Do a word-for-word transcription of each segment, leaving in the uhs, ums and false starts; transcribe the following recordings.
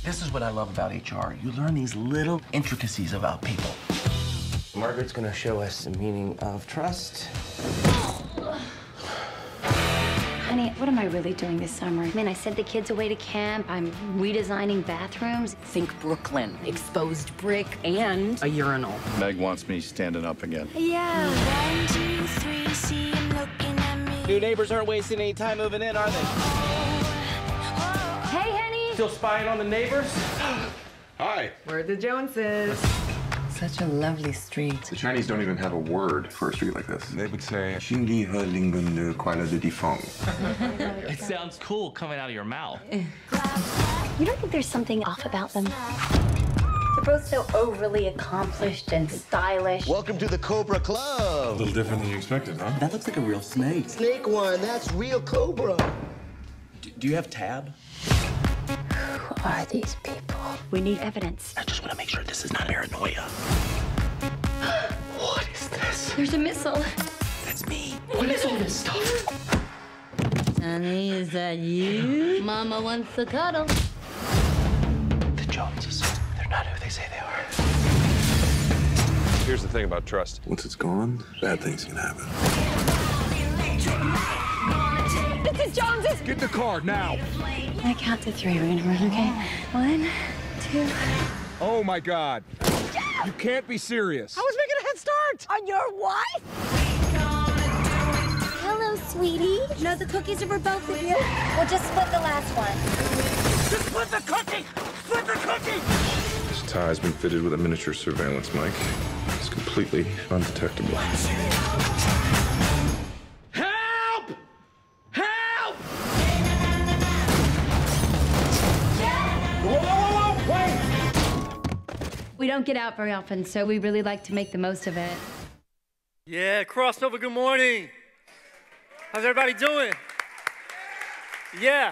This is what I love about H R. You learn these little intricacies about people. Margaret's gonna show us the meaning of trust. Honey, what am I really doing this summer? I mean, I sent the kids away to camp. I'm redesigning bathrooms. Think Brooklyn, exposed brick, and a urinal. Meg wants me standing up again. Yeah. One, two, three, see him looking at me. New neighbors aren't wasting any time moving in, are they? Hey, honey. Still spying on the neighbors? Hi. We're the Joneses. Such a lovely street. The Chinese don't even have a word for a street like this. They would say, Xin li he lingen de kuala de difeng. It sounds cool coming out of your mouth. You don't think there's something off about them? They're both so overly accomplished and stylish. Welcome to the Cobra Club. A little different than you expected, huh? That looks like a real snake. Snake one, that's real Cobra. D do you have Tab? Who are these people? We need evidence. I just want to make sure this is not paranoia. What is this? There's a missile. That's me. What is all this stuff? Honey, is that you? Mama wants to cuddle. The Joneses. They're not who they say they are. Here's the thing about trust. Once it's gone, bad things can happen. This is Jones's. Get in the car, now! I count to three. We're gonna run, okay? One, two. Oh, my God. You can't be serious. I was making a head start. On your what? Hello, sweetie. No, the cookies are for both of you. We'll just split the last one. Just split the cookie! Split the cookie! This tie has been fitted with a miniature surveillance mic. It's completely undetectable. Help! Help! Whoa, whoa, whoa, wait! We don't get out very often, so we really like to make the most of it. Yeah, crossover, good morning. How's everybody doing? Yeah.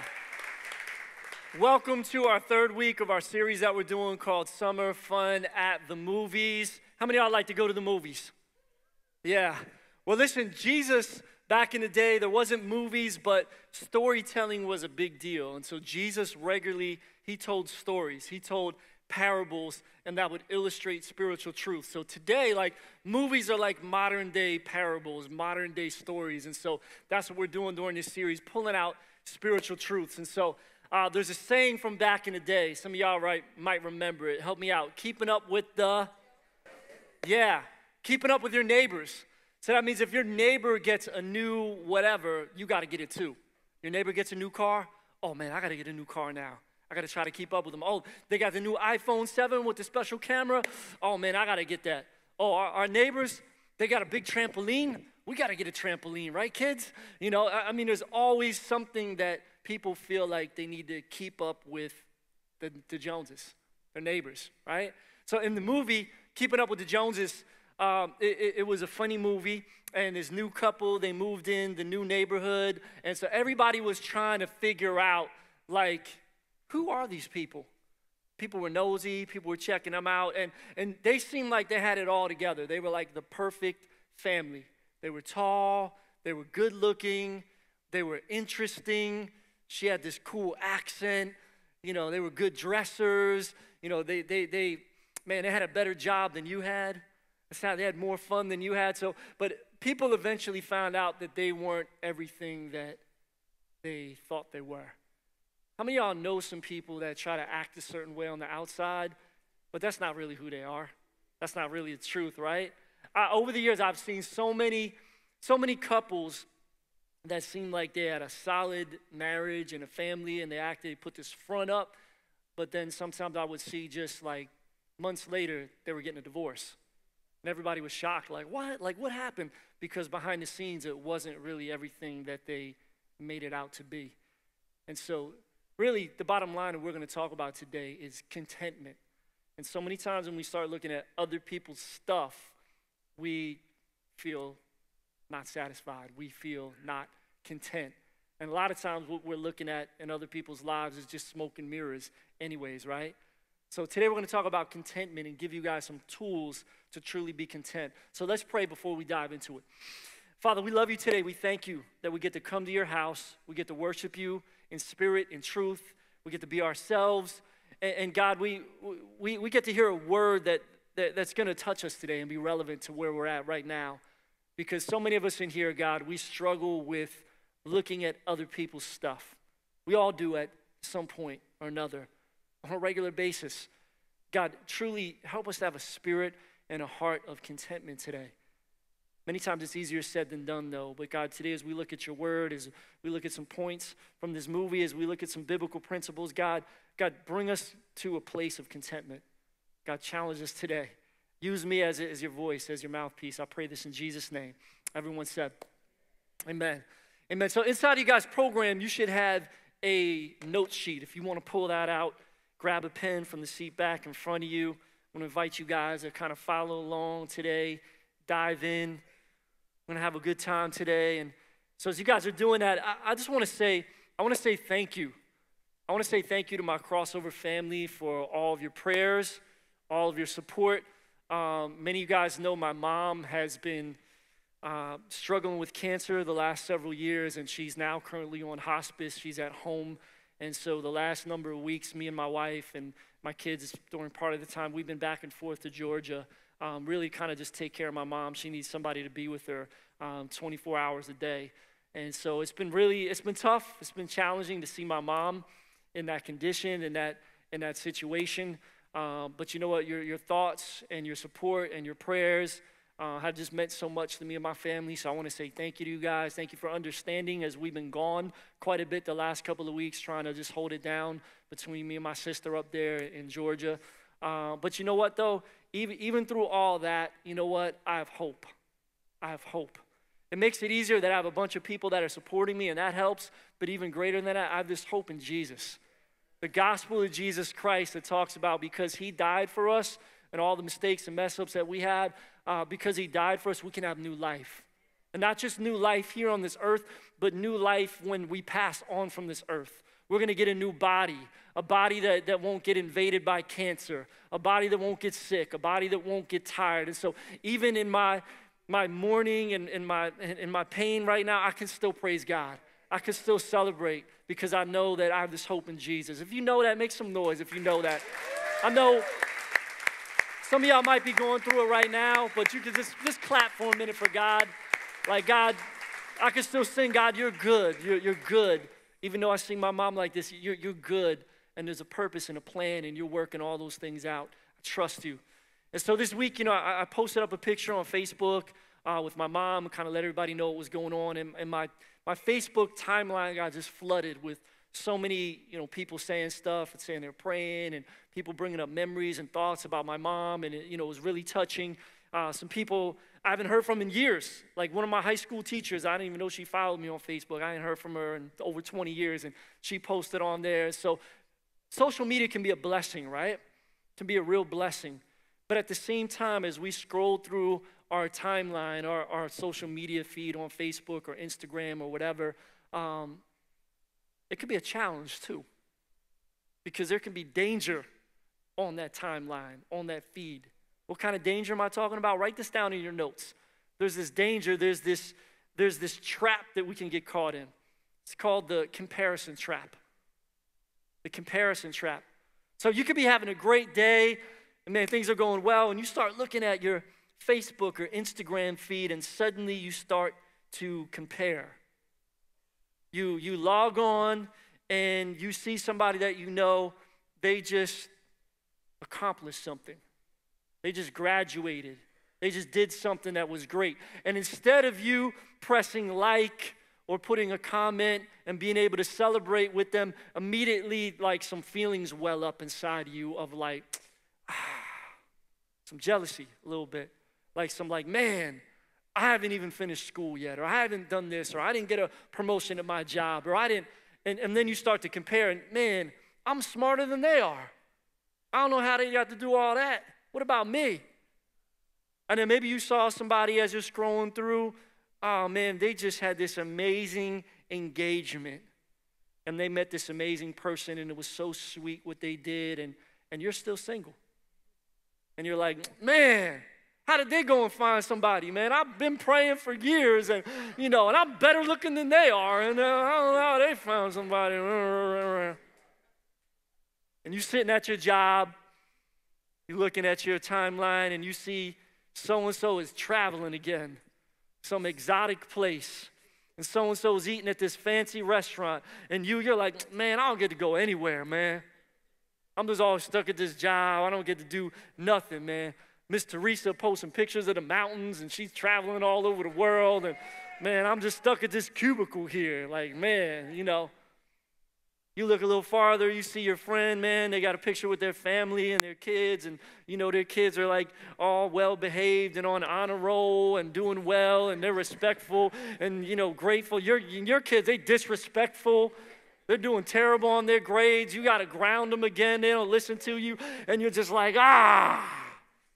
Welcome to our third week of our series that we're doing called Summer Fun at the Movies. How many of y'all like to go to the movies? Yeah. Well, listen, Jesus, back in the day, there wasn't movies, but storytelling was a big deal. And so Jesus regularly, he told stories. He told parables, and that would illustrate spiritual truth. So today, like, movies are like modern day parables, modern day stories. And so that's what we're doing during this series, pulling out spiritual truths. And so uh, there's a saying from back in the day. Some of y'all right, might remember it. Help me out. Keeping up with the, yeah, keeping up with your neighbors. So that means if your neighbor gets a new whatever, you got to get it too. Your neighbor gets a new car. Oh, man, I got to get a new car now. I got to try to keep up with them. Oh, they got the new iPhone seven with the special camera. Oh, man, I got to get that. Oh, our, our neighbors, they got a big trampoline. We got to get a trampoline, right, kids? You know, I, I mean, there's always something that people feel like they need to keep up with the, the Joneses, their neighbors, right? So in the movie, Keeping Up with the Joneses, um, it, it, it was a funny movie. And this new couple, they moved in the new neighborhood. And so everybody was trying to figure out, like, who are these people? People were nosy, people were checking them out, and, and they seemed like they had it all together. They were like the perfect family. They were tall, they were good looking, they were interesting. She had this cool accent, you know, they were good dressers, you know, they, they, they man, they had a better job than you had. It's not, they had more fun than you had. So, but people eventually found out that they weren't everything that they thought they were. How many of y'all know some people that try to act a certain way on the outside, but that's not really who they are? That's not really the truth, right? Uh, over the years, I've seen so many, so many couples that seem like they had a solid marriage and a family, and they acted, they put this front up, but then sometimes I would see just like months later, they were getting a divorce. And everybody was shocked, like, what? Like, what happened? Because behind the scenes, it wasn't really everything that they made it out to be. And so, really, the bottom line that we're going to talk about today is contentment. And so many times when we start looking at other people's stuff, we feel not satisfied. We feel not content. And a lot of times what we're looking at in other people's lives is just smoke and mirrors anyways, right? So today we're going to talk about contentment and give you guys some tools to truly be content. So let's pray before we dive into it. Father, we love you today. We thank you that we get to come to your house. We get to worship you in spirit, in truth. We get to be ourselves. And, and God, we, we, we get to hear a word that, that that's going to touch us today and be relevant to where we're at right now. Because so many of us in here, God, we struggle with looking at other people's stuff. We all do at some point or another on a regular basis. God, truly help us to have a spirit and a heart of contentment today. Many times it's easier said than done, though. But God, today as we look at your word, as we look at some points from this movie, as we look at some biblical principles, God, God, bring us to a place of contentment. God, challenge us today. Use me as, as your voice, as your mouthpiece. I pray this in Jesus' name. Everyone said, amen. Amen. So inside of you guys' program, you should have a note sheet. If you want to pull that out, grab a pen from the seat back in front of you. I want to invite you guys to kind of follow along today, dive in. We're going to have a good time today. And so as you guys are doing that, I, I just want to say, I want to say thank you. I want to say thank you to my Crossover family for all of your prayers, all of your support. Um, many of you guys know my mom has been uh, struggling with cancer the last several years, and she's now currently on hospice. She's at home. And so the last number of weeks, me and my wife and my kids, during part of the time, we've been back and forth to Georgia, um, really kind of just take care of my mom. She needs somebody to be with her um, twenty-four hours a day. And so it's been really, it's been tough. It's been challenging to see my mom in that condition, in that, in that situation. Um, but you know what, your, your thoughts and your support and your prayers uh, have just meant so much to me and my family. So I want to say thank you to you guys. Thank you for understanding as we've been gone quite a bit the last couple of weeks, trying to just hold it down between me and my sister up there in Georgia. Uh, but you know what, though? Even, even through all that, you know what? I have hope. I have hope. It makes it easier that I have a bunch of people that are supporting me, and that helps. But even greater than that, I have this hope in Jesus. The gospel of Jesus Christ that talks about because he died for us and all the mistakes and mess ups that we had, uh, because he died for us, we can have new life. And not just new life here on this earth, but new life when we pass on from this earth. We're going to get a new body, a body that, that won't get invaded by cancer, a body that won't get sick, a body that won't get tired. And so even in my, my mourning and in my, in my pain right now, I can still praise God. I can still celebrate because I know that I have this hope in Jesus. If you know that, make some noise if you know that. I know some of y'all might be going through it right now, but you can just, just clap for a minute for God. Like, God, I can still sing, God, you're good. You're, you're good. Even though I sing my mom like this, you're, you're good. And there's a purpose and a plan, and you're working all those things out. I trust you. And so this week, you know, I, I posted up a picture on Facebook uh, with my mom and kind of let everybody know what was going on. And, and my, my Facebook timeline got just flooded with so many, you know, people saying stuff and saying they're praying and people bringing up memories and thoughts about my mom. And, it, you know, it was really touching. Uh, some people I haven't heard from in years. Like one of my high school teachers, I didn't even know she followed me on Facebook. I hadn't heard from her in over twenty years, and she posted on there. So social media can be a blessing, right? It can be a real blessing. But at the same time, as we scroll through our timeline, our, our social media feed on Facebook or Instagram or whatever, um, it could be a challenge too. Because there can be danger on that timeline, on that feed. What kind of danger am I talking about? Write this down in your notes. There's this danger, there's this, there's this trap that we can get caught in. It's called the comparison trap. The comparison trap. So you could be having a great day, and man, things are going well, and you start looking at your Facebook or Instagram feed, and suddenly you start to compare. You, you log on, and you see somebody that you know, they just accomplished something. They just graduated. They just did something that was great. And instead of you pressing like or putting a comment and being able to celebrate with them, immediately like some feelings well up inside you of like, ah, some jealousy a little bit. Like some like, man, I haven't even finished school yet, or I haven't done this, or I didn't get a promotion at my job, or I didn't, and, and then you start to compare, and man, I'm smarter than they are. I don't know how they got to do all that. What about me? And then maybe you saw somebody as you're scrolling through, oh man, they just had this amazing engagement. And they met this amazing person, and it was so sweet what they did, and, and you're still single. And you're like, man, how did they go and find somebody, man? I've been praying for years, and you know, and I'm better looking than they are, and uh, I don't know how they found somebody. And you're sitting at your job, you're looking at your timeline, and you see so-and-so is traveling again, some exotic place. And so-and-so is eating at this fancy restaurant. And you, you're like, man, I don't get to go anywhere, man. I'm just always stuck at this job. I don't get to do nothing, man. Miss Teresa posting pictures of the mountains, and she's traveling all over the world. And, man, I'm just stuck at this cubicle here. Like, man, you know. You look a little farther, you see your friend, man, they got a picture with their family and their kids, and you know their kids are like all well-behaved and on honor roll and doing well, and they're respectful and, you know, grateful. Your, your kids, they disrespectful. They're doing terrible on their grades. You got to ground them again. They don't listen to you, and you're just like, ah.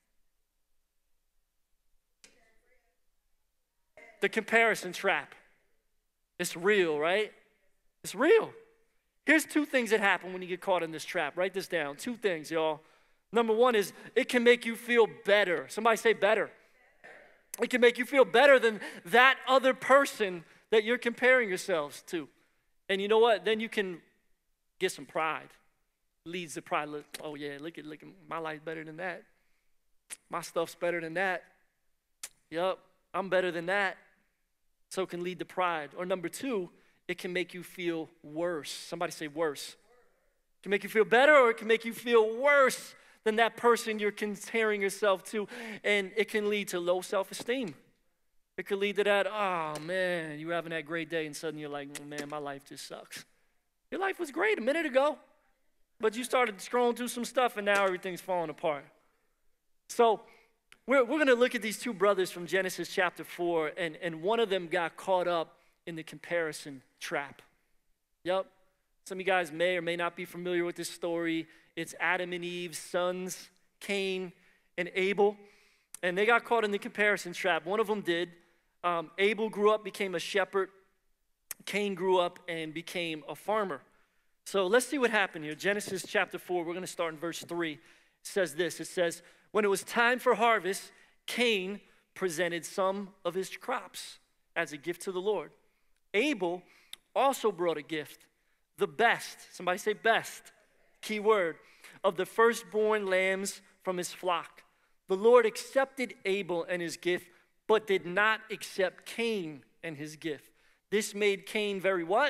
The comparison trap. It's real, right? It's real. Here's two things that happen when you get caught in this trap. Write this down. Two things, y'all. Number one is it can make you feel better. Somebody say better. It can make you feel better than that other person that you're comparing yourselves to. And you know what? Then you can get some pride. Leads to pride. Look, oh, yeah, look at, look at my life's better than that. My stuff's better than that. Yup, I'm better than that. So it can lead to pride. Or number two, it can make you feel worse. Somebody say worse. It can make you feel better, or it can make you feel worse than that person you're comparing yourself to. And it can lead to low self-esteem. It could lead to that, oh, man, you were having that great day, and suddenly you're like, man, my life just sucks. Your life was great a minute ago, but you started scrolling through some stuff, and now everything's falling apart. So we're, we're going to look at these two brothers from Genesis chapter four, and, and one of them got caught up in the comparison trap. Yep. Some of you guys may or may not be familiar with this story. It's Adam and Eve's sons, Cain and Abel. And they got caught in the comparison trap. One of them did. Um, Abel grew up, became a shepherd. Cain grew up and became a farmer. So let's see what happened here. Genesis chapter four, we're going to start in verse three. It says this. It says, when it was time for harvest, Cain presented some of his crops as a gift to the Lord. Abel also brought a gift, the best, somebody say best, key word, of the firstborn lambs from his flock. The Lord accepted Abel and his gift, but did not accept Cain and his gift. This made Cain very what?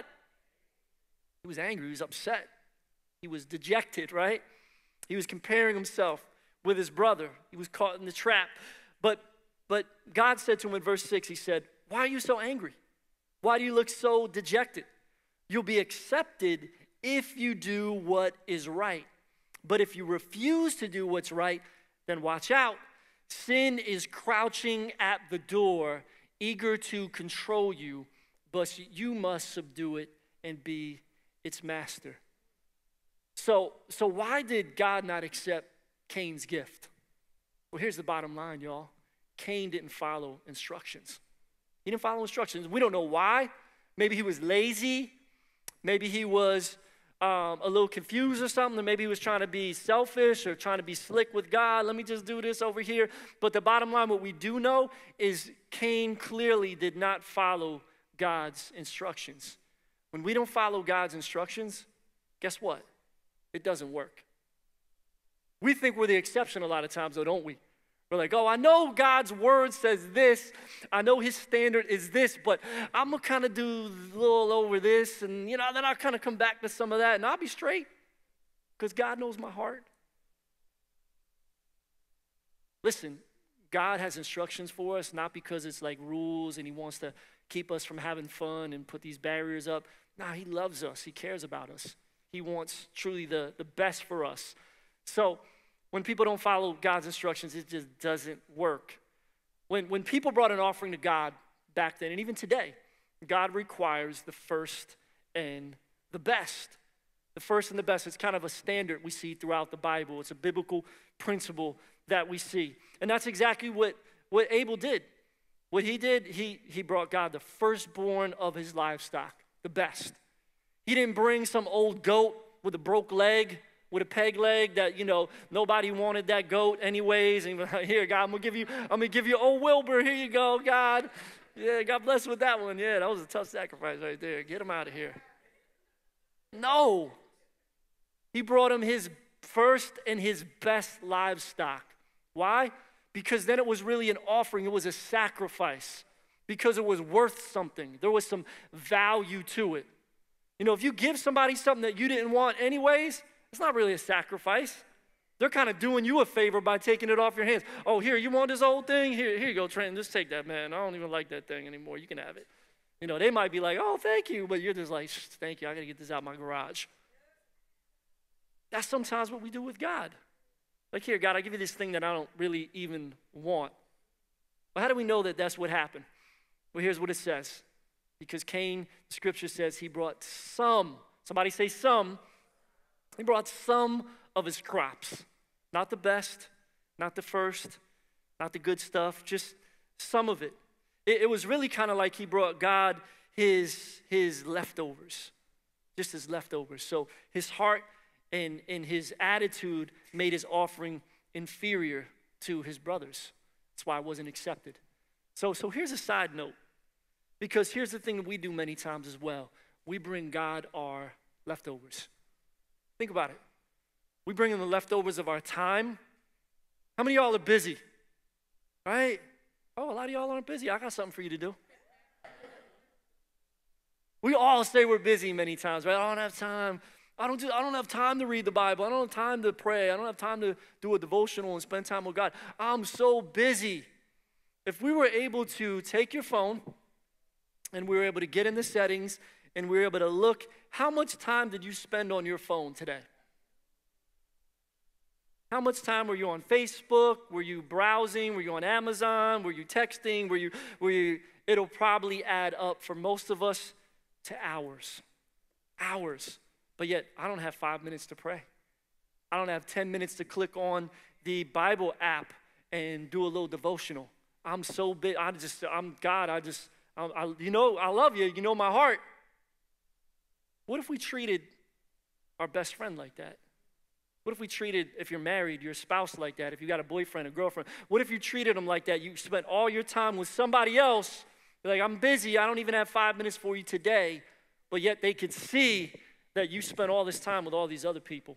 He was angry, he was upset. He was dejected, right? He was comparing himself with his brother. He was caught in the trap. But, but God said to him in verse six, he said, why are you so angry? Why do you look so dejected? You'll be accepted if you do what is right. But if you refuse to do what's right, then watch out. Sin is crouching at the door, eager to control you, but you must subdue it and be its master. So, so why did God not accept Cain's gift? Well, here's the bottom line, y'all. Cain didn't follow instructions. He didn't follow instructions. We don't know why. Maybe he was lazy. Maybe he was um, a little confused or something. Or maybe he was trying to be selfish or trying to be slick with God. Let me just do this over here. But the bottom line, what we do know is Cain clearly did not follow God's instructions. When we don't follow God's instructions, guess what? It doesn't work. We think we're the exception a lot of times, though, don't we? We're like, oh, I know God's word says this. I know his standard is this, but I'm going to kind of do a little over this, and, you know, then I'll kind of come back to some of that, and I'll be straight because God knows my heart. Listen, God has instructions for us, not because it's like rules and he wants to keep us from having fun and put these barriers up. No, he loves us. He cares about us. He wants truly the, the best for us. So when people don't follow God's instructions, it just doesn't work. When, when people brought an offering to God back then, and even today, God requires the first and the best. The first and the best. It's kind of a standard we see throughout the Bible. It's a biblical principle that we see. And that's exactly what, what Abel did. What he did, he, he brought God the firstborn of his livestock, the best. He didn't bring some old goat with a broke leg, with a peg leg that, you know, nobody wanted that goat anyways. And here, God, I'm gonna give you, I'm gonna give you old Wilbur. Here you go, God. Yeah, God bless with that one. Yeah, that was a tough sacrifice right there. Get him out of here. No. He brought him his first and his best livestock. Why? Because then it was really an offering. It was a sacrifice because it was worth something. There was some value to it. You know, if you give somebody something that you didn't want anyways, it's not really a sacrifice. They're kind of doing you a favor by taking it off your hands. Oh, here, you want this old thing? Here, here you go, Trenton, just take that, man. I don't even like that thing anymore. You can have it. You know, they might be like, oh, thank you, but you're just like, thank you, I got to get this out of my garage. That's sometimes what we do with God. Like, here, God, I give you this thing that I don't really even want. But how do we know that that's what happened? Well, here's what it says. Because Cain, the scripture says, he brought some, somebody say some, he brought some of his crops. Not the best, not the first, not the good stuff, just some of it. It, it was really kind of like he brought God his, his leftovers, just his leftovers. So his heart and, and his attitude made his offering inferior to his brothers. That's why it wasn't accepted. So, so here's a side note, because here's the thing that we do many times as well. We bring God our leftovers. Think about it. We bring in the leftovers of our time. How many of y'all are busy? Right? Oh, a lot of y'all aren't busy. I got something for you to do. We all say we're busy many times, right? I don't have time. I don't do, I don't have time to read the Bible. I don't have time to pray. I don't have time to do a devotional and spend time with God. I'm so busy. If we were able to take your phone and we were able to get in the settings and we were able to look, how much time did you spend on your phone today? How much time were you on Facebook? Were you browsing? Were you on Amazon? Were you texting? Were you, were you, it'll probably add up for most of us to hours. Hours. But yet, I don't have five minutes to pray. I don't have ten minutes to click on the Bible app and do a little devotional. I'm so big. I just, I'm God. I just, I, I, you know, I love you. You know my heart. What if we treated our best friend like that? What if we treated, if you're married, your spouse like that? If you got a boyfriend, a girlfriend, what if you treated them like that? You spent all your time with somebody else. You're like, I'm busy. I don't even have five minutes for you today. But yet they could see that you spent all this time with all these other people.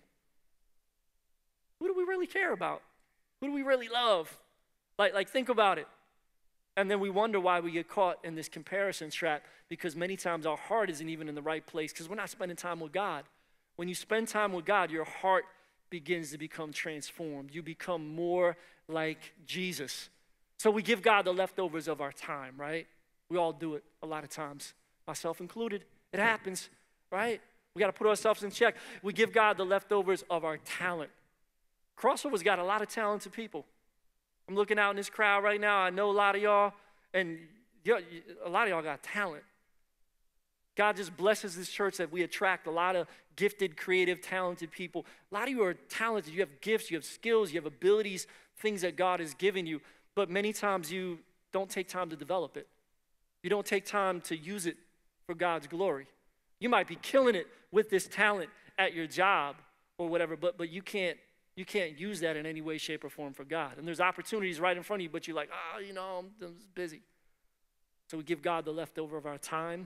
Who do we really care about? Who do we really love? Like, like think about it. And then we wonder why we get caught in this comparison trap, because many times our heart isn't even in the right place because we're not spending time with God. When you spend time with God, your heart begins to become transformed. You become more like Jesus. So we give God the leftovers of our time, right? We all do it a lot of times, myself included. It happens, right? We got to put ourselves in check. We give God the leftovers of our talent. Crossover's got a lot of talented people. I'm looking out in this crowd right now. I know a lot of y'all, and a lot of y'all got talent. God just blesses this church that we attract a lot of gifted, creative, talented people. A lot of you are talented. You have gifts, you have skills, you have abilities, things that God has given you. But many times you don't take time to develop it. You don't take time to use it for God's glory. You might be killing it with this talent at your job or whatever, but, but you can't you can't use that in any way, shape, or form for God. And there's opportunities right in front of you, but you're like, oh, you know, I'm, I'm busy. So we give God the leftover of our time,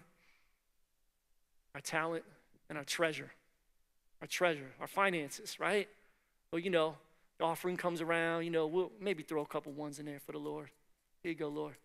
our talent, and our treasure. Our treasure, our finances, right? Well, you know, the offering comes around, you know, we'll maybe throw a couple ones in there for the Lord. Here you go, Lord.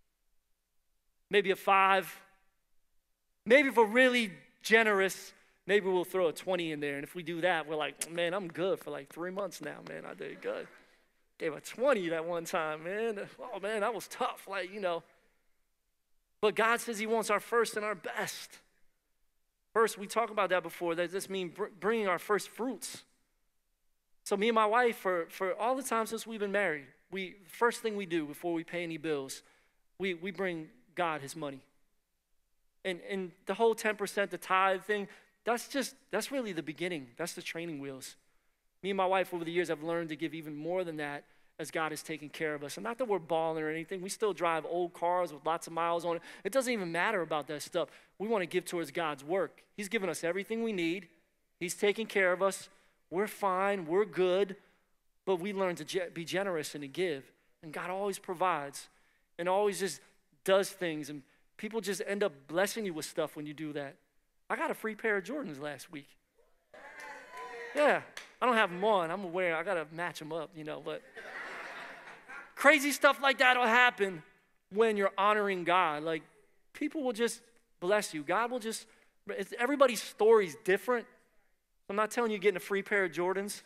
Maybe a five. Maybe if we're really generous, maybe we'll throw a twenty in there. And if we do that, we're like, man, I'm good for like three months now, man. I did good. Gave a twenty that one time, man. Oh, man, that was tough, like, you know. But God says he wants our first and our best. First, we talked about that before. That this means br- bringing our first fruits. So me and my wife, for, for all the time since we've been married, we first thing we do before we pay any bills, we, we bring God his money. And, and the whole ten percent, the tithe thing, that's just, that's really the beginning. That's the training wheels. Me and my wife over the years have learned to give even more than that as God has taken care of us. And not that we're balling or anything. We still drive old cars with lots of miles on it. It doesn't even matter about that stuff. We want to give towards God's work. He's given us everything we need. He's taking care of us. We're fine. We're good. But we learn to ge- be generous and to give. And God always provides and always just does things. And people just end up blessing you with stuff when you do that. I got a free pair of Jordans last week. Yeah, I don't have them on. I'm aware. I got to match them up, you know, but crazy stuff like that will happen when you're honoring God. Like, people will just bless you. God will just, it's, everybody's story's different. I'm not telling you getting a free pair of Jordans.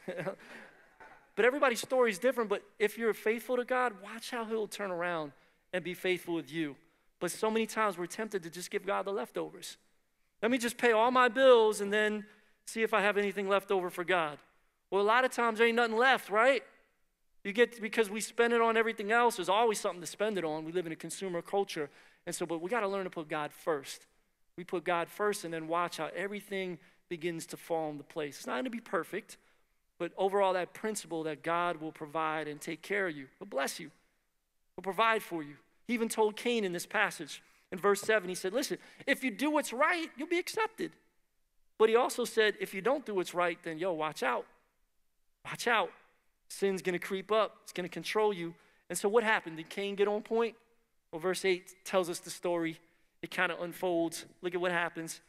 But everybody's story is different. But if you're faithful to God, watch how he'll turn around and be faithful with you. But so many times we're tempted to just give God the leftovers. Let me just pay all my bills and then see if I have anything left over for God. Well, a lot of times there ain't nothing left, right? You get, because we spend it on everything else, there's always something to spend it on. We live in a consumer culture. And so, but we got to learn to put God first. We put God first and then watch how everything begins to fall into place. It's not going to be perfect. But overall, that principle that God will provide and take care of you, will bless you, will provide for you. He even told Cain in this passage, in verse seven, he said, listen, if you do what's right, you'll be accepted. But he also said, if you don't do what's right, then, yo, watch out. Watch out. Sin's going to creep up. It's going to control you. And so what happened? Did Cain get on point? Well, verse eight tells us the story. It kind of unfolds. Look at what happens.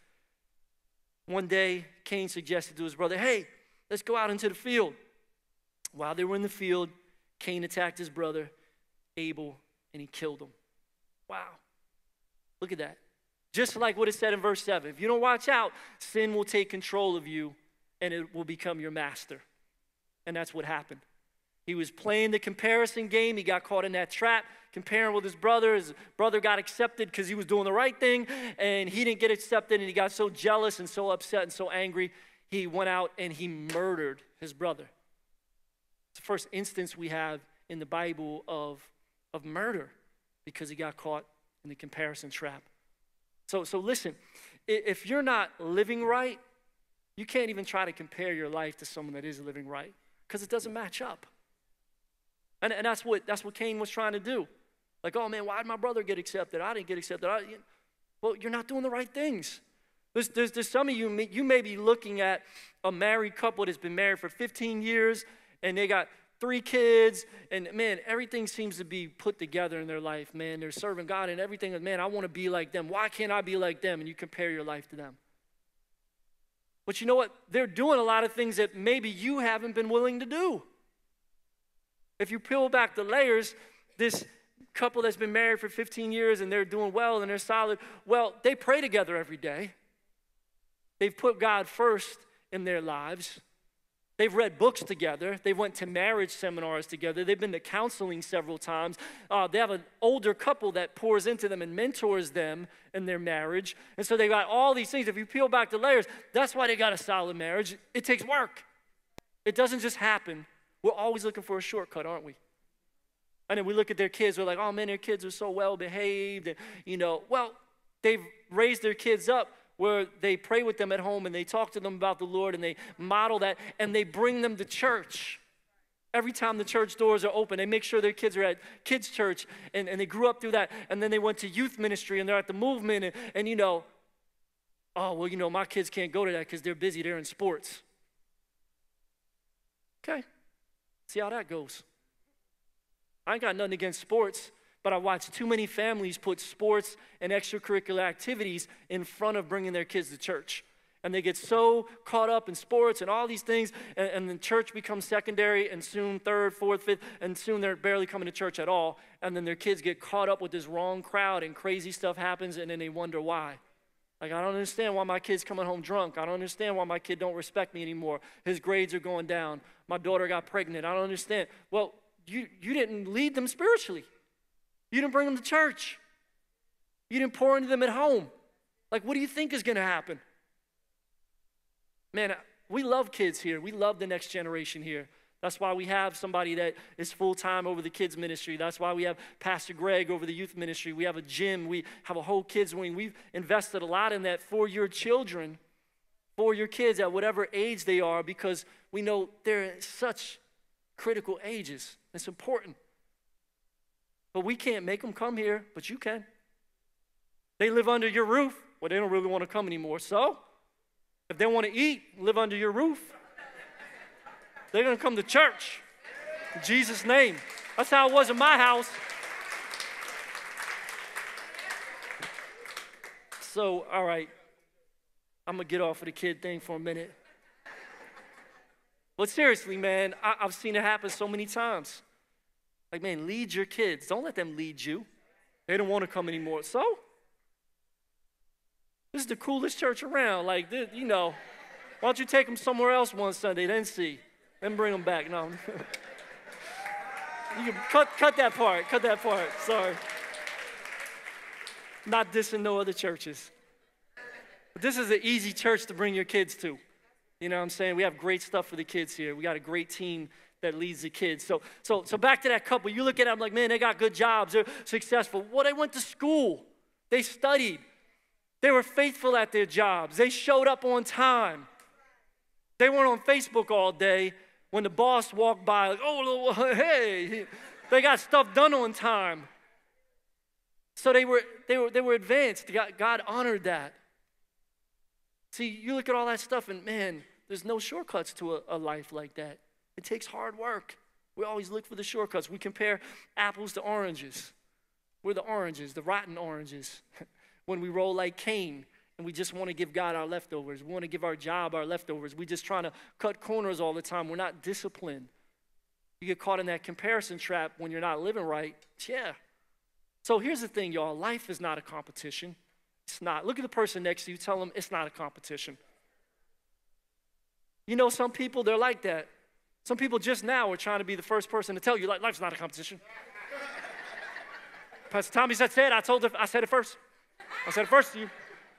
One day, Cain suggested to his brother, hey, let's go out into the field. While they were in the field, Cain attacked his brother, Abel, and he killed him. Wow. Look at that. Just like what it said in verse seven. If you don't watch out, sin will take control of you, and it will become your master. And that's what happened. He was playing the comparison game. He got caught in that trap, comparing with his brother. His brother got accepted because he was doing the right thing, and he didn't get accepted, and he got so jealous and so upset and so angry, he went out and he murdered his brother. It's the first instance we have in the Bible of, of murder because he got caught in the comparison trap. So, so listen, if you're not living right, you can't even try to compare your life to someone that is living right because it doesn't match up. And, and that's what that's what Cain was trying to do. Like, oh man, why did my brother get accepted? I didn't get accepted. I, well, you're not doing the right things. There's, there's, there's some of you, you may be looking at a married couple that's been married for fifteen years, and they got three kids, and man, everything seems to be put together in their life, man. They're serving God and everything. Man, I want to be like them. Why can't I be like them? And you compare your life to them. But you know what? They're doing a lot of things that maybe you haven't been willing to do. If you peel back the layers, this couple that's been married for fifteen years and they're doing well and they're solid, well, they pray together every day. They've put God first in their lives. They've read books together. They went to marriage seminars together. They've been to counseling several times. Uh, they have an older couple that pours into them and mentors them in their marriage. And so they got all these things. If you peel back the layers, that's why they got a solid marriage. It takes work. It doesn't just happen. We're always looking for a shortcut, aren't we? And then we look at their kids. We're like, oh, man, their kids are so well behaved. And, you know, well, they've raised their kids up where they pray with them at home and they talk to them about the Lord and they model that and they bring them to church. Every time the church doors are open, they make sure their kids are at kids' church and, and they grew up through that. And then they went to youth ministry and they're at the movement and, and you know, oh, well, you know, my kids can't go to that because they're busy. They're in sports. Okay. See how that goes. I ain't got nothing against sports. But I watch too many families put sports and extracurricular activities in front of bringing their kids to church. And they get so caught up in sports and all these things, and, and then church becomes secondary, and soon third, fourth, fifth, and soon they're barely coming to church at all. And then their kids get caught up with this wrong crowd, and crazy stuff happens, and then they wonder why. Like, I don't understand why my kid's coming home drunk. I don't understand why my kid don't respect me anymore. His grades are going down. My daughter got pregnant. I don't understand. Well, you, you didn't lead them spiritually. You didn't bring them to church. You didn't pour into them at home. Like, what do you think is going to happen? Man, we love kids here. We love the next generation here. That's why we have somebody that is full-time over the kids ministry. That's why we have Pastor Greg over the youth ministry. We have a gym. We have a whole kids wing. We've invested a lot in that for your children, for your kids at whatever age they are, because we know they're in such critical ages. It's important. But we can't make them come here, but you can. They live under your roof. Well, they don't really want to come anymore. So, if they want to eat, live under your roof, they're going to come to church. In Jesus' name. That's how it was in my house. So, all right. I'm going to get off of the kid thing for a minute. But seriously, man, I, I've seen it happen so many times. Like, man, lead your kids. Don't let them lead you. They don't want to come anymore. So, this is the coolest church around. Like, this, you know, why don't you take them somewhere else one Sunday, then see, then bring them back. No. You can cut, cut that part, cut that part, sorry. Not dissing no other churches. But this is an easy church to bring your kids to. You know what I'm saying? We have great stuff for the kids here. We got a great team that leads the kids. So, so, so back to that couple. You look at them like, man, they got good jobs. They're successful. Well, they went to school. They studied. They were faithful at their jobs. They showed up on time. They weren't on Facebook all day when the boss walked by, like, oh, hey. They got stuff done on time. So they were, they were, they were advanced. God, God honored that. See, you look at all that stuff and, man, there's no shortcuts to a, a life like that. It takes hard work. We always look for the shortcuts. We compare apples to oranges. We're the oranges, the rotten oranges. When we roll like Cain and we just want to give God our leftovers. We want to give our job our leftovers. We're just trying to cut corners all the time. We're not disciplined. You get caught in that comparison trap when you're not living right. Yeah. So here's the thing, y'all. Life is not a competition. It's not. Look at the person next to you. Tell them it's not a competition. You know, some people, they're like that. Some people just now are trying to be the first person to tell you, like, life's not a competition. Pastor Tommy said, say it. I told it, I said it first. I said it first to you.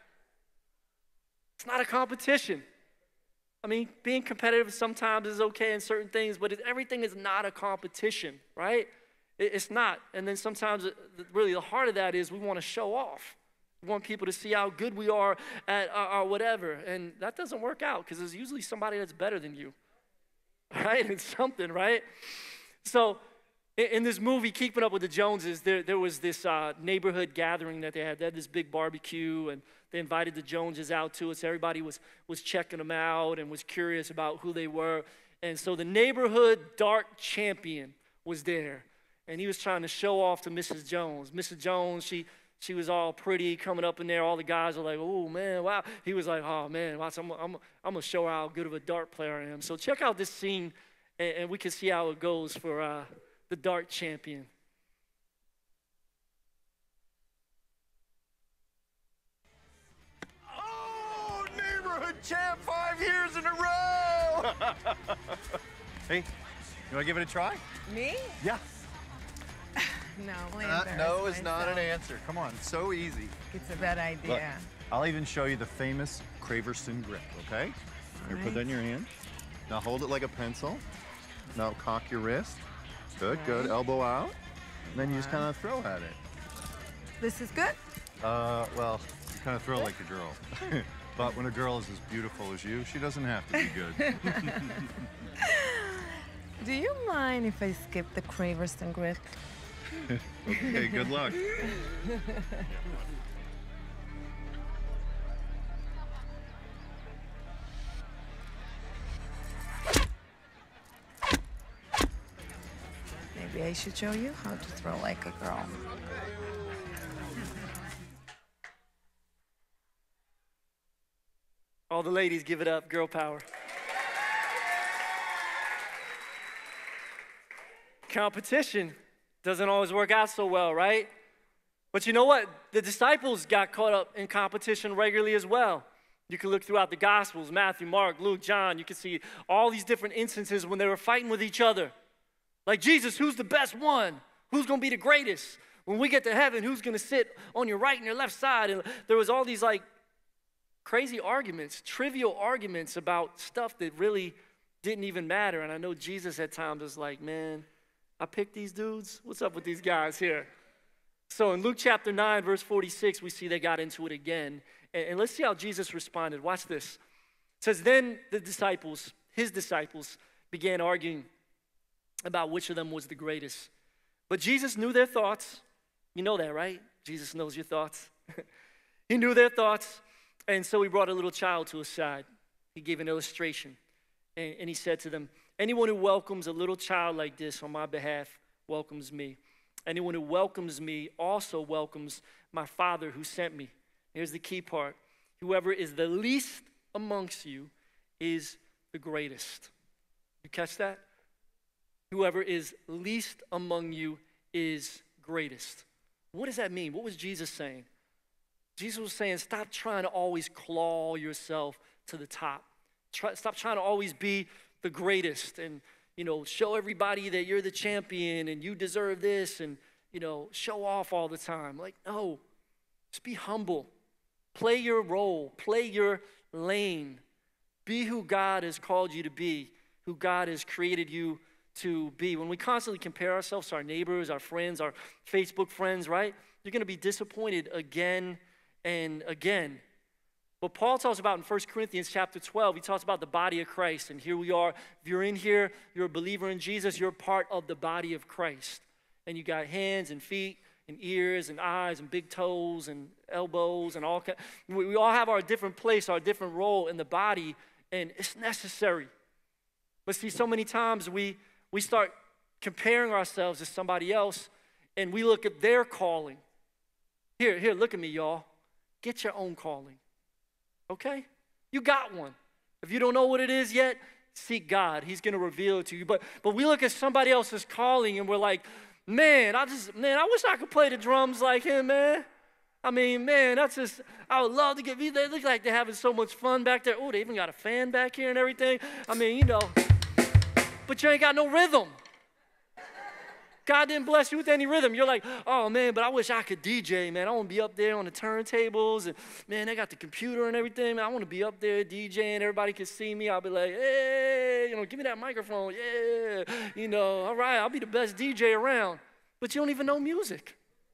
It's not a competition. I mean, being competitive sometimes is okay in certain things, but it, everything is not a competition, right? It, it's not. And then sometimes, it, really, the heart of that is we want to show off. We want people to see how good we are at uh, or whatever. And that doesn't work out because there's usually somebody that's better than you, right? It's something, right? So in, in this movie, Keeping Up with the Joneses, there, there was this uh, neighborhood gathering that they had. They had this big barbecue, and they invited the Joneses out to it. So everybody was, was checking them out and was curious about who they were. And so the neighborhood dart champion was there, and he was trying to show off to Missus Jones. Missus Jones, she... She was all pretty coming up in there. All the guys were like, oh, man, wow. He was like, oh, man, watch, I'm, I'm, I'm going to show her how good of a dart player I am. So check out this scene, and, and we can see how it goes for uh, the dart champion. Oh, neighborhood champ five years in a row. Hey, you want to give it a try? Me? Yeah. No, uh, no is not an answer. Come on, it's so easy. It's a bad idea. Look, I'll even show you the famous Craverston grip, okay? Here, right. Put that in your hand. Now hold it like a pencil. Now cock your wrist. Good, right. Good. Elbow out. And then you just kind of throw at it. This is good? Uh, well, you kind of throw like a girl. But when a girl is as beautiful as you, she doesn't have to be good. Do you mind if I skip the Craverston grip? Okay, good luck. Maybe I should show you how to throw like a girl. All the ladies, give it up, girl power. Competition doesn't always work out so well, right? But you know what? The disciples got caught up in competition regularly as well. You can look throughout the Gospels, Matthew, Mark, Luke, John. You can see all these different instances when they were fighting with each other. Like, Jesus, who's the best one? Who's going to be the greatest? When we get to heaven, who's going to sit on your right and your left side? And there was all these, like, crazy arguments, trivial arguments about stuff that really didn't even matter. And I know Jesus at times was like, man, I picked these dudes. What's up with these guys here? So in Luke chapter nine, verse forty-six, we see they got into it again. And, and let's see how Jesus responded. Watch this. It says, then the disciples, his disciples, began arguing about which of them was the greatest. But Jesus knew their thoughts. You know that, right? Jesus knows your thoughts. He knew their thoughts. And so he brought a little child to his side. He gave an illustration. And, and he said to them, anyone who welcomes a little child like this on my behalf welcomes me. Anyone who welcomes me also welcomes my Father who sent me. Here's the key part. Whoever is the least amongst you is the greatest. You catch that? Whoever is least among you is greatest. What does that mean? What was Jesus saying? Jesus was saying, stop trying to always claw yourself to the top. Try, stop trying to always be the greatest and, you know, show everybody that you're the champion and you deserve this and, you know, show off all the time. Like, no, just be humble. Play your role. Play your lane. Be who God has called you to be, who God has created you to be. When we constantly compare ourselves to our neighbors, our friends, our Facebook friends, right? You're going to be disappointed again and again. But Paul talks about in First Corinthians chapter twelve, he talks about the body of Christ. And here we are. If you're in here, you're a believer in Jesus, you're part of the body of Christ. And you got hands and feet and ears and eyes and big toes and elbows and all. We, we all have our different place, our different role in the body, and it's necessary. But see, so many times we, we start comparing ourselves to somebody else, and we look at their calling. Here, here, look at me, y'all. Get your own calling. Okay? You got one. If you don't know what it is yet, seek God. He's going to reveal it to you. But but we look at somebody else's calling and we're like, man, I just, man, I wish I could play the drums like him, man. I mean, man, that's just, I would love to get, they look like they're having so much fun back there. Oh, they even got a fan back here and everything. I mean, you know, but you ain't got no rhythm. God didn't bless you with any rhythm. You're like, oh, man, but I wish I could D J, man. I want to be up there on the turntables. And, man, they got the computer and everything. Man, I want to be up there DJing. Everybody can see me. I'll be like, hey, you know, give me that microphone. Yeah, you know, all right, I'll be the best D J around. But you don't even know music.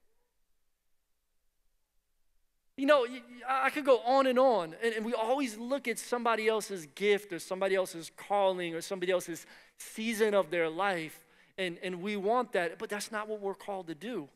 You know, I could go on and on. And, and we always look at somebody else's gift or somebody else's calling or somebody else's season of their life. And, and we want that, but that's not what we're called to do.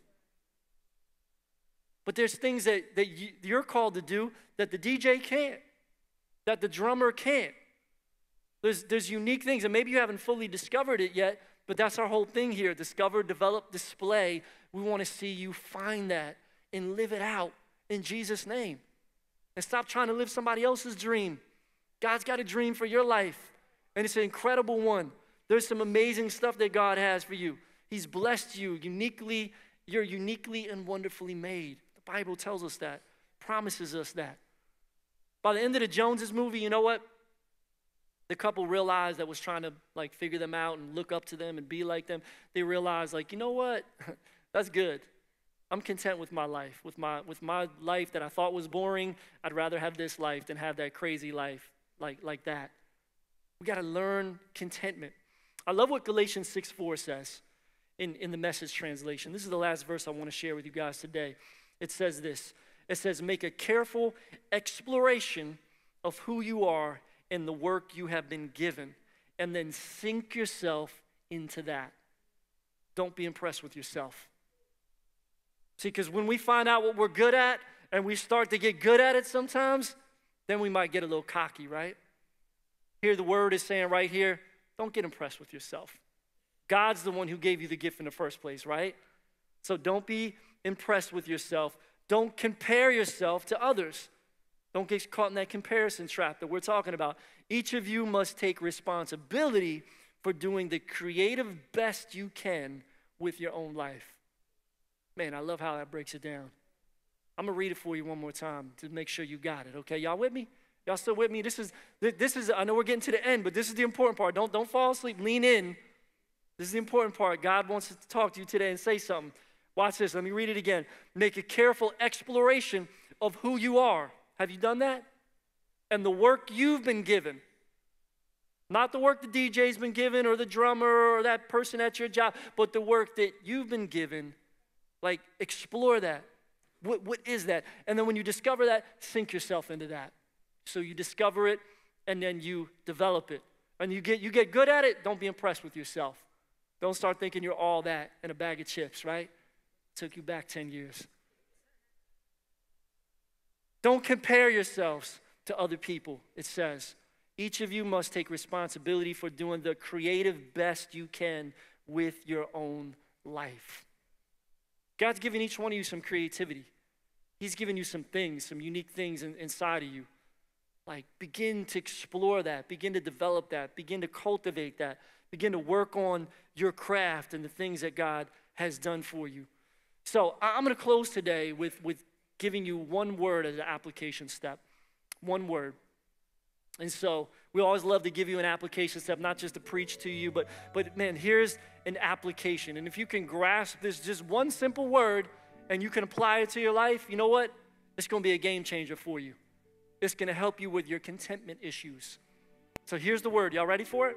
But there's things that, that you, you're called to do that the D J can't, that the drummer can't. There's, there's unique things, and maybe you haven't fully discovered it yet, but that's our whole thing here. Discover, develop, display. We want to see you find that and live it out in Jesus' name. And stop trying to live somebody else's dream. God's got a dream for your life, and it's an incredible one. There's some amazing stuff that God has for you. He's blessed you uniquely. You're uniquely and wonderfully made. The Bible tells us that, promises us that. By the end of the Joneses movie, you know what? The couple realized that was trying to like figure them out and look up to them and be like them. They realized like, you know what? That's good. I'm content with my life, with my, with my life that I thought was boring. I'd rather have this life than have that crazy life like, like that. We got to learn contentment. I love what Galatians six four says in, in the Message translation. This is the last verse I want to share with you guys today. It says this. It says, make a careful exploration of who you are and the work you have been given, and then sink yourself into that. Don't be impressed with yourself. See, because when we find out what we're good at and we start to get good at it sometimes, then we might get a little cocky, right? Here the word is saying right here, don't get impressed with yourself. God's the one who gave you the gift in the first place, right? So don't be impressed with yourself. Don't compare yourself to others. Don't get caught in that comparison trap that we're talking about. Each of you must take responsibility for doing the creative best you can with your own life. Man, I love how that breaks it down. I'm going to read it for you one more time to make sure you got it, okay? Y'all with me? Y'all still with me? This is, this is, I know we're getting to the end, but this is the important part. Don't, don't fall asleep. Lean in. This is the important part. God wants to talk to you today and say something. Watch this. Let me read it again. Make a careful exploration of who you are. Have you done that? And the work you've been given. Not the work the D J's been given or the drummer or that person at your job, but the work that you've been given. Like, explore that. What, what is that? And then when you discover that, sink yourself into that. So you discover it, and then you develop it. And you get, you get good at it, don't be impressed with yourself. Don't start thinking you're all that in a bag of chips, right? Took you back ten years. Don't compare yourselves to other people, it says. Each of you must take responsibility for doing the creative best you can with your own life. God's given each one of you some creativity. He's given you some things, some unique things in, inside of you. Like, begin to explore that, begin to develop that, begin to cultivate that, begin to work on your craft and the things that God has done for you. So I'm going to close today with, with giving you one word as an application step. One word. And so we always love to give you an application step, not just to preach to you, but, but man, here's an application. And if you can grasp this just one simple word and you can apply it to your life, you know what? It's going to be a game changer for you. It's going to help you with your contentment issues. So here's the word. Y'all ready for it?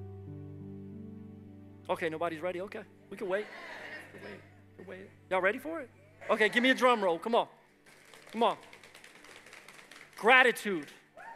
Okay, nobody's ready. Okay, we can wait. We can wait. We can wait. Y'all ready for it? Okay, give me a drum roll. Come on. Come on. Gratitude.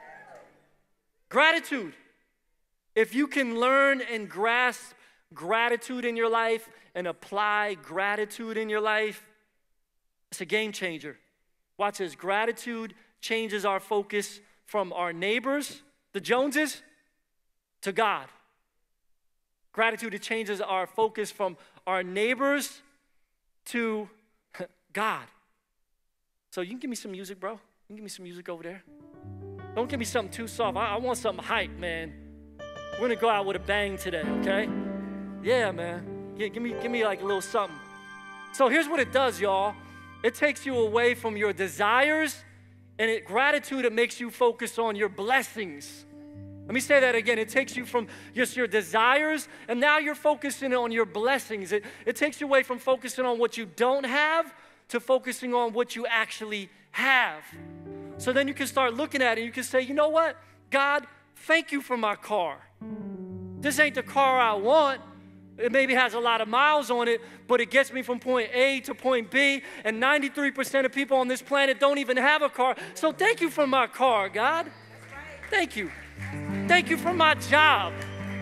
Gratitude. If you can learn and grasp gratitude in your life and apply gratitude in your life, it's a game changer. Watch this. Gratitude changes our focus from our neighbors, the Joneses, to God. Gratitude, it changes our focus from our neighbors to God. So you can give me some music, bro. You can give me some music over there. Don't give me something too soft. I, I want something hype, man. We're gonna go out with a bang today, okay? Yeah, man. Yeah, give me, give me like a little something. So here's what it does, y'all. It takes you away from your desires, and it, gratitude, it makes you focus on your blessings. Let me say that again. It takes you from just your desires, and now you're focusing on your blessings. It, it takes you away from focusing on what you don't have to focusing on what you actually have. So then you can start looking at it, and you can say, you know what? God, thank you for my car. This ain't the car I want. It maybe has a lot of miles on it, but it gets me from point A to point B, and ninety-three percent of people on this planet don't even have a car. So thank you for my car, God. Thank you. Thank you for my job.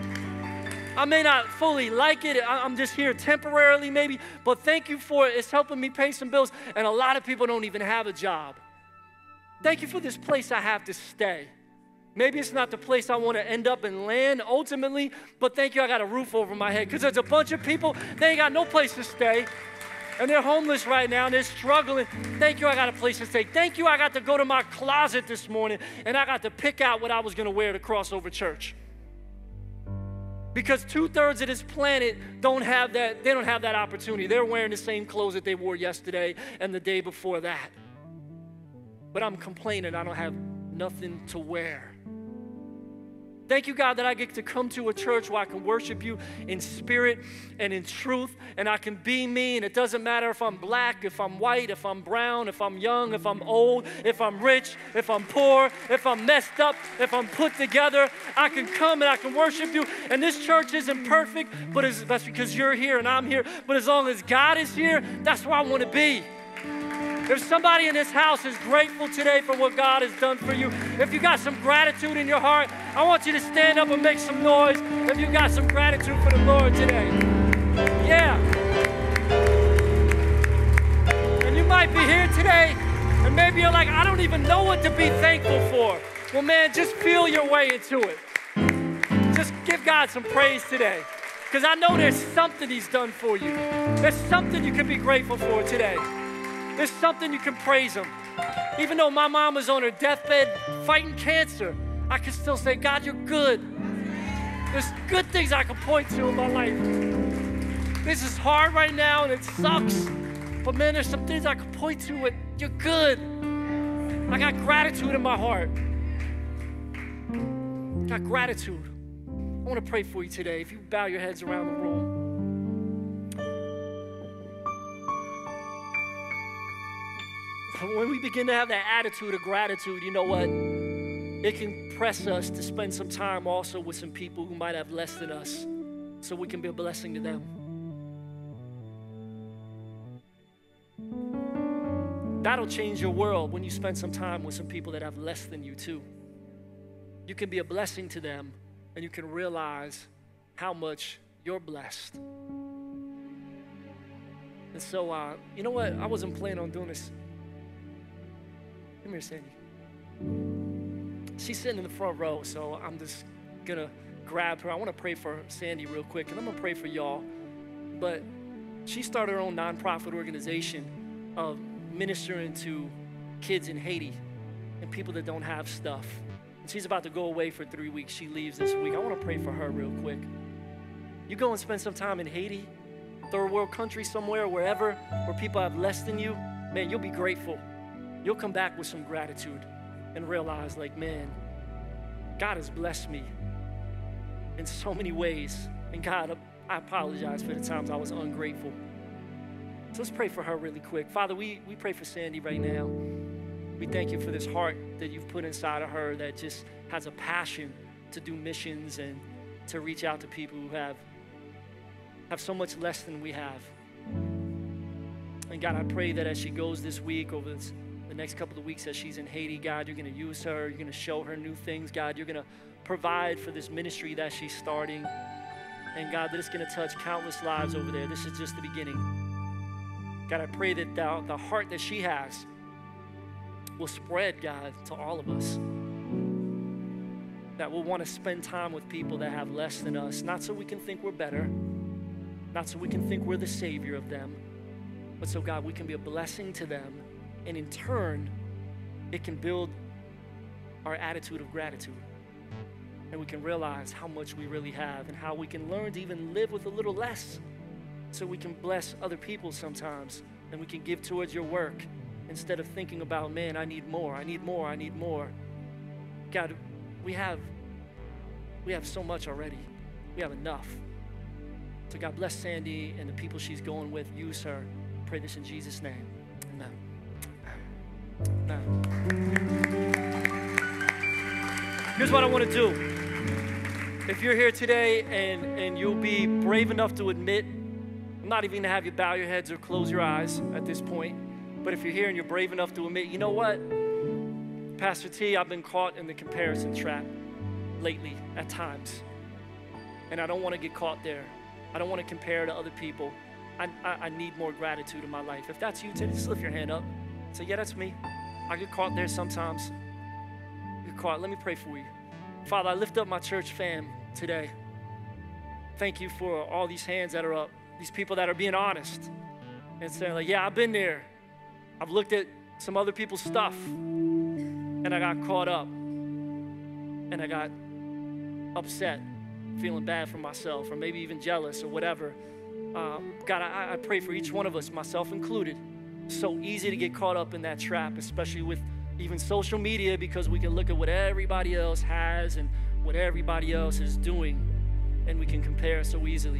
I may not fully like it. I'm just here temporarily maybe, but thank you for it. It's helping me pay some bills, and a lot of people don't even have a job. Thank you for this place I have to stay. Maybe it's not the place I want to end up and land ultimately, but thank you I got a roof over my head, because there's a bunch of people, they ain't got no place to stay, and they're homeless right now, and they're struggling. Thank you I got a place to stay. Thank you I got to go to my closet this morning, and I got to pick out what I was going to wear to Crossover Church. Because two-thirds of this planet don't have that, they don't have that opportunity. They're wearing the same clothes that they wore yesterday and the day before that. But I'm complaining I don't have nothing to wear. Thank you, God, that I get to come to a church where I can worship you in spirit and in truth, and I can be me, and it doesn't matter if I'm black, if I'm white, if I'm brown, if I'm young, if I'm old, if I'm rich, if I'm poor, if I'm messed up, if I'm put together. I can come and I can worship you, and this church isn't perfect, but it's, that's because you're here and I'm here, but as long as God is here, that's where I want to be. If somebody in this house is grateful today for what God has done for you, if you got some gratitude in your heart, I want you to stand up and make some noise if you got some gratitude for the Lord today. Yeah. And you might be here today, and maybe you're like, I don't even know what to be thankful for. Well, man, just feel your way into it. Just give God some praise today, because I know there's something He's done for you. There's something you can be grateful for today. There's something you can praise Him. Even though my mom was on her deathbed fighting cancer, I can still say, God, you're good. There's good things I can point to in my life. This is hard right now and it sucks, but man, there's some things I can point to and you're good. I got gratitude in my heart. I got gratitude. I want to pray for you today. If you bow your heads around the room. When we begin to have that attitude of gratitude, you know what? It can press us to spend some time also with some people who might have less than us, so we can be a blessing to them. That'll change your world when you spend some time with some people that have less than you too. You can be a blessing to them, and you can realize how much you're blessed. And so, uh, you know what? I wasn't planning on doing this. Come here, Sandy. She's sitting in the front row, so I'm just gonna grab her. I wanna pray for Sandy real quick, and I'm gonna pray for y'all. But she started her own nonprofit organization of ministering to kids in Haiti and people that don't have stuff. And she's about to go away for three weeks. She leaves this week. I want to pray for her real quick. You go and spend some time in Haiti, third world country somewhere, wherever, where people have less than you. Man, you'll be grateful. You'll come back with some gratitude and realize, like, man, God has blessed me in so many ways. And God, I apologize for the times I was ungrateful. So let's pray for her really quick. Father, we, we pray for Sandy right now. We thank you for this heart that you've put inside of her that just has a passion to do missions and to reach out to people who have, have so much less than we have. And God, I pray that as she goes this week, over this, the next couple of weeks as she's in Haiti, God, you're going to use her. You're going to show her new things. God, you're going to provide for this ministry that she's starting. And God, that it's going to touch countless lives over there. This is just the beginning. God, I pray that the, the heart that she has will spread, God, to all of us. That we'll want to spend time with people that have less than us, not so we can think we're better, not so we can think we're the savior of them, but so, God, we can be a blessing to them. And in turn, it can build our attitude of gratitude. And we can realize how much we really have and how we can learn to even live with a little less so we can bless other people sometimes and we can give towards your work instead of thinking about, man, I need more, I need more, I need more. God, we have, we have so much already. We have enough. So God bless Sandy and the people she's going with. Use her. Pray this in Jesus' name. Amen. Amen. Here's what I want to do. If you're here today and, and you'll be brave enough to admit, I'm not even going to have you bow your heads or close your eyes at this point, but if you're here and you're brave enough to admit, you know what? Pastor T, I've been caught in the comparison trap lately at times, and I don't want to get caught there. I don't want to compare to other people. I, I, I need more gratitude in my life. If that's you today, just lift your hand up. Say, yeah, that's me. I get caught there sometimes. Get caught. Let me pray for you. Father, I lift up my church fam today. Thank you for all these hands that are up, these people that are being honest and saying, like, yeah, I've been there. I've looked at some other people's stuff, and I got caught up, and I got upset, feeling bad for myself, or maybe even jealous or whatever. Um, God, I, I pray for each one of us, myself included. It's so easy to get caught up in that trap, especially with even social media, because we can look at what everybody else has and what everybody else is doing, and we can compare so easily.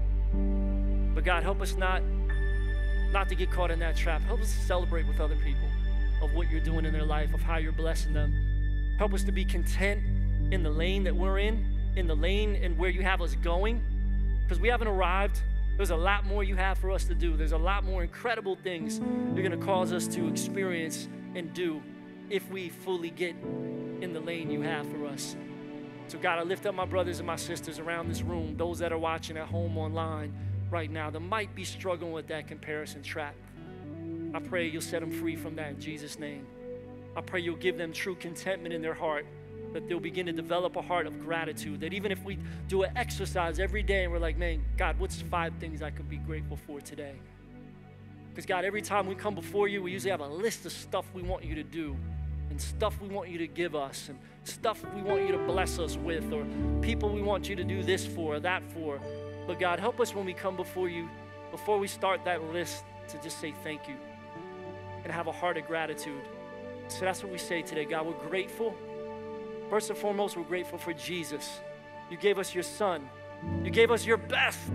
But God, help us not, not to get caught in that trap. Help us to celebrate with other people of what you're doing in their life, of how you're blessing them. Help us to be content in the lane that we're in, in the lane and where you have us going, because we haven't arrived. There's a lot more you have for us to do. There's a lot more incredible things you're going to cause us to experience and do if we fully get in the lane you have for us. So God, I lift up my brothers and my sisters around this room, those that are watching at home online right now that might be struggling with that comparison trap. I pray you'll set them free from that in Jesus' name. I pray you'll give them true contentment in their heart, that they'll begin to develop a heart of gratitude, that even if we do an exercise every day and we're like, man, God, what's five things I could be grateful for today? Because God, every time we come before you, we usually have a list of stuff we want you to do and stuff we want you to give us and stuff we want you to bless us with, or people we want you to do this for or that for. But God, help us when we come before you, before we start that list, to just say thank you and have a heart of gratitude. So that's what we say today, God. We're grateful. First and foremost, we're grateful for Jesus. You gave us your son. You gave us your best.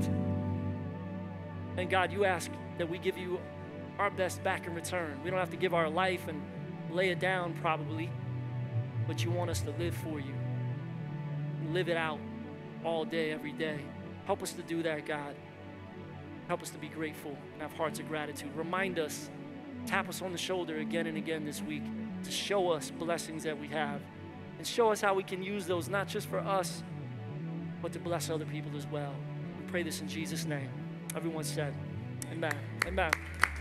And God, you ask that we give you our best back in return. We don't have to give our life and lay it down probably, but you want us to live for you. Live it out all day, every day. Help us to do that, God. Help us to be grateful and have hearts of gratitude. Remind us, tap us on the shoulder again and again this week to show us blessings that we have. And show us how we can use those, not just for us, but to bless other people as well. We pray this in Jesus' name. Everyone said, amen, amen.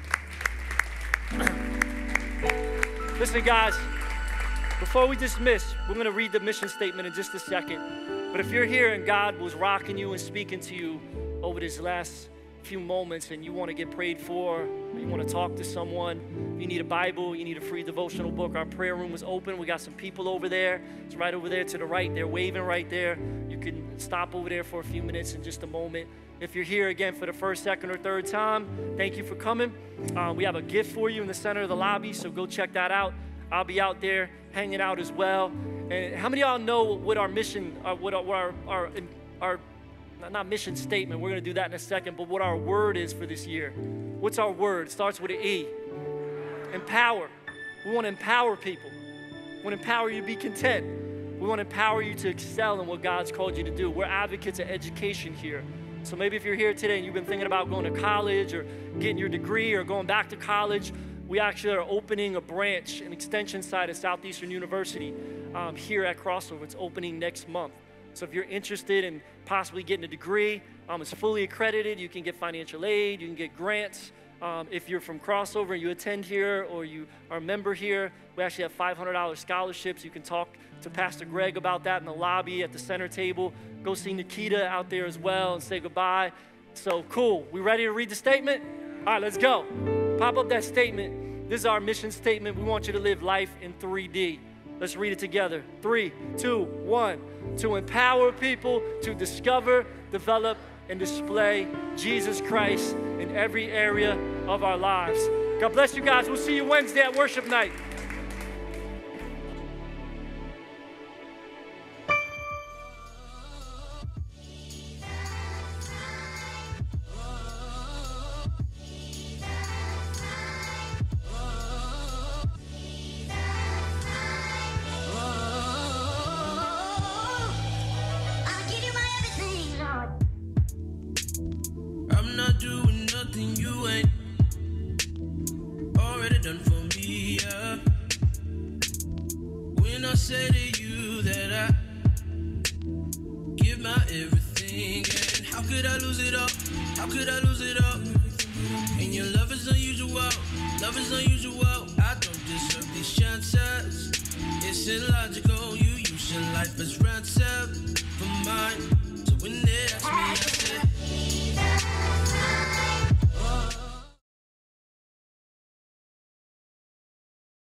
Listen, guys, before we dismiss, we're going to read the mission statement in just a second. But if you're here and God was rocking you and speaking to you over this last few moments and you want to get prayed for, or you want to talk to someone, if you need a Bible, you need a free devotional book, our prayer room is open. We got some people over there. It's right over there to the right. They're waving right there. You can stop over there for a few minutes in just a moment. If you're here again for the first, second, or third time, thank you for coming. Uh, we have a gift for you in the center of the lobby, so go check that out. I'll be out there hanging out as well. And how many of y'all know what our mission, uh, what our, what our, our, our, not mission statement, we're gonna do that in a second, but what our word is for this year? What's our word? It starts with an E. Empower. We wanna empower people. We wanna empower you to be content. We wanna empower you to excel in what God's called you to do. We're advocates of education here. So maybe if you're here today and you've been thinking about going to college or getting your degree or going back to college, we actually are opening a branch, an extension side of Southeastern University um, here at Crossover. It's opening next month. So if you're interested in possibly getting a degree, um, it's fully accredited. You can get financial aid, you can get grants. Um, if you're from Crossover and you attend here or you are a member here, we actually have five hundred dollar scholarships. You can talk to Pastor Greg about that in the lobby at the center table. Go see Nikita out there as well and say goodbye. So cool. We ready to read the statement? All right, let's go. Pop up that statement. This is our mission statement. We want you to live life in three D. Let's read it together. Three, two, one. To empower people to discover, develop, and display Jesus Christ in every area of our lives. God bless you guys. We'll see you Wednesday at worship night. It's illogical, you using life as